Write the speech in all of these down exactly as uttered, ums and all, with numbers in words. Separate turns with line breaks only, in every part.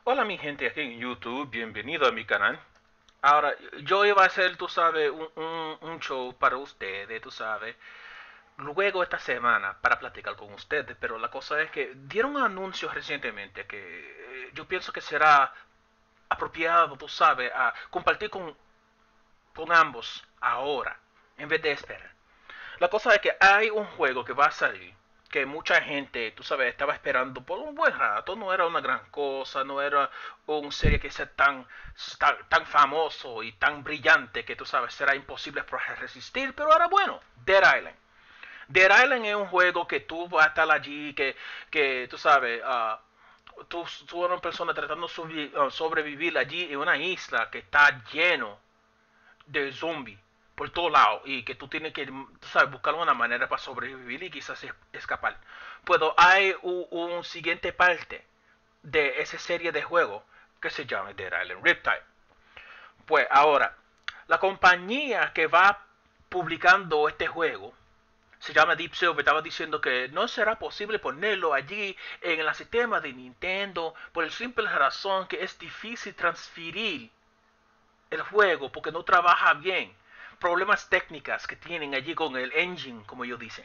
Hola mi gente aquí en YouTube, bienvenido a mi canal. Ahora, yo iba a hacer, tú sabes, un, un- un show para ustedes, tú sabes, luego esta semana para platicar con ustedes, pero la cosa es que dieron un anuncio recientemente que eh, yo pienso que será apropiado, tú sabes, a compartir con, con ambos ahora, en vez de esperar. La cosa es que hay un juego que va a salir que mucha gente, tú sabes, estaba esperando por un buen rato. No era una gran cosa, no era un serie que sea tan, tan, tan famoso y tan brillante que tú sabes, será imposible resistir, pero era bueno. Dead Island. Dead Island es un juego que tú vas a estar allí, que, que tú sabes, uh, tú, tú eres una persona tratando de uh, sobrevivir allí en una isla que está lleno de zombies por todos lados y que tú tienes que, tú sabes, buscar una manera para sobrevivir y quizás escapar. Pero hay un, un siguiente parte de esa serie de juegos que se llama Dead Island Riptide. Pues ahora, la compañía que va publicando este juego se llama Deep Silver. Estaba diciendo que no será posible ponerlo allí en el sistema de Nintendo por el simple razón que es difícil transferir el juego porque no trabaja bien. Problemas técnicas que tienen allí con el engine, como ellos dicen.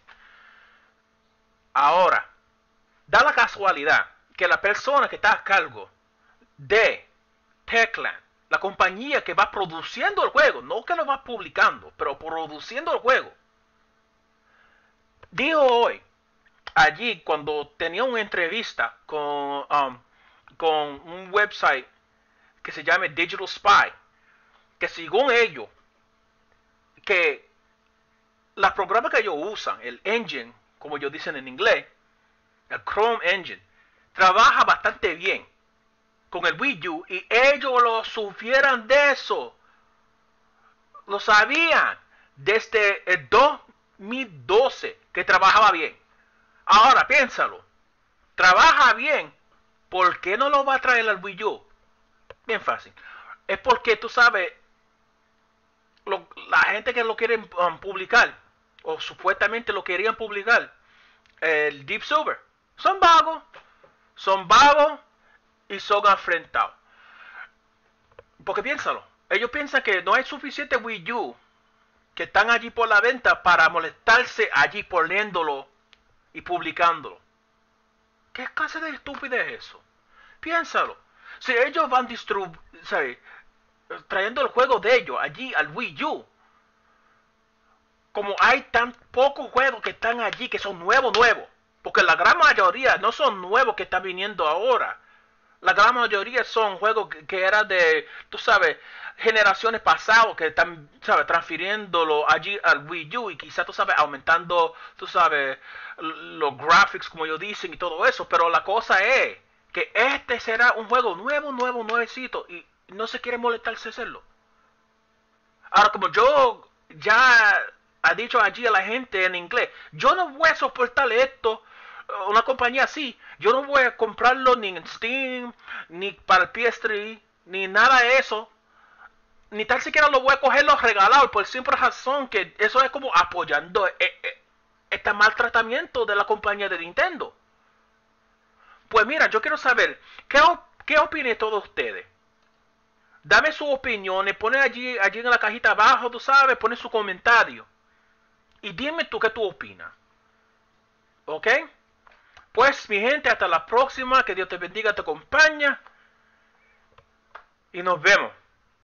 Ahora, da la casualidad que la persona que está a cargo de Techland, la compañía que va produciendo el juego, no que lo va publicando, pero produciendo el juego, dijo hoy, allí cuando tenía una entrevista con, um, con un website que se llama Digital Spy, que según ellos, que los programas que ellos usan, el engine, como ellos dicen en inglés, el Chrome Engine, trabaja bastante bien con el Wii U y ellos lo sufrieran de eso. Lo sabían desde el dos mil doce que trabajaba bien. Ahora piénsalo, trabaja bien, ¿por qué no lo va a traer al Wii U? Bien fácil. Es porque tú sabes, lo, la gente que lo quiere um, publicar, o supuestamente lo querían publicar, el Deep Silver, son vagos, son vagos y son afrentados. Porque piénsalo, ellos piensan que no hay suficiente Wii U que están allí por la venta para molestarse allí poniéndolo y publicándolo. ¿Qué clase de estupidez es eso? Piénsalo. Si ellos van distribu ¿sabes? Trayendo el juego de ellos allí al Wii U, como hay tan pocos juegos que están allí que son nuevos, nuevos, porque la gran mayoría no son nuevos que están viniendo ahora. La gran mayoría son juegos que, que eran de, tú sabes, generaciones pasadas que están, sabes, transfiriéndolo allí al Wii U y quizás, tú sabes, aumentando, tú sabes, los graphics como ellos dicen y todo eso. Pero la cosa es que este será un juego nuevo, nuevo, nuevecito y no se quiere molestarse hacerlo. Ahora, como yo ya ha dicho allí a la gente en inglés, yo no voy a soportar esto, una compañía así. Yo no voy a comprarlo ni en Steam, ni para el P S tres, ni nada de eso. Ni tan siquiera lo voy a cogerlo regalado por simple razón que eso es como apoyando eh, eh, este maltratamiento de la compañía de Nintendo. Pues mira, yo quiero saber, ¿qué, qué opinan todos ustedes? Dame sus opiniones, pone allí, allí en la cajita abajo, tú sabes, pone su comentario. Y dime tú qué tú opinas. ¿Ok? Pues mi gente, hasta la próxima. Que Dios te bendiga, te acompaña. Y nos vemos.